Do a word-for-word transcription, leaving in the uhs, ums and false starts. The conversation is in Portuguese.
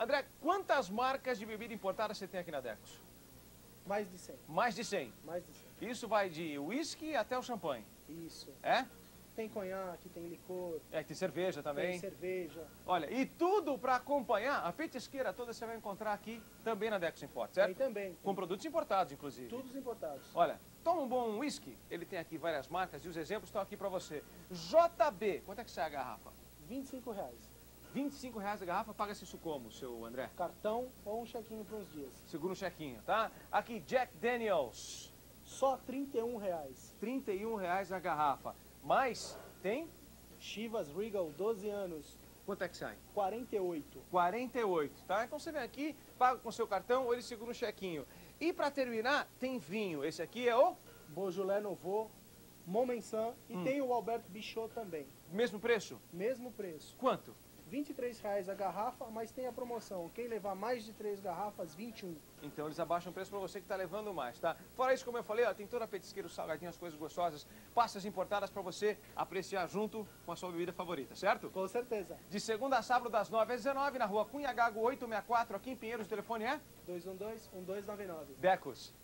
André, quantas marcas de bebida importada você tem aqui na Decos? Mais de cem. Mais de cem. Mais de cem. Isso vai de uísque até o champanhe. Isso. É? Tem conhaque, tem licor. É, tem cerveja também. Tem cerveja. Olha, e tudo para acompanhar, a petisqueira toda você vai encontrar aqui também na Decos Import, certo? Tem também. Com produtos importados, inclusive. Todos importados. Olha, toma um bom whisky, ele tem aqui várias marcas e os exemplos estão aqui para você. J B, quanto é que sai a garrafa? vinte e cinco reais. vinte e cinco reais a garrafa, paga-se isso como, seu André? Cartão ou um chequinho para uns dias. Segura um chequinho, tá? Aqui, Jack Daniels, Só trinta e um reais. trinta e um reais a garrafa. Mas tem, Chivas Regal, doze anos, quanto é que sai? quarenta e oito. quarenta e oito, tá? Então você vem aqui, paga com seu cartão ou ele segura um chequinho. E para terminar, tem vinho. Esse aqui é o Beaujolais Nouveau, Momensan e Hum. tem o Alberto Bichot também. mesmo preço? Mesmo preço. Quanto? vinte e três reais a garrafa, mas tem a promoção. Quem levar mais de três garrafas, vinte e um. Então eles abaixam o preço para você que está levando mais, tá? Fora isso, como eu falei, ó, tem toda a petisqueira, os salgadinhos, as coisas gostosas, pastas importadas para você apreciar junto com a sua bebida favorita, certo? Com certeza. De segunda a sábado, das nove às dezenove, na rua Cunha Gago oitocentos e sessenta e quatro, aqui em Pinheiros, o telefone é dois um dois, um dois nove nove. Decos.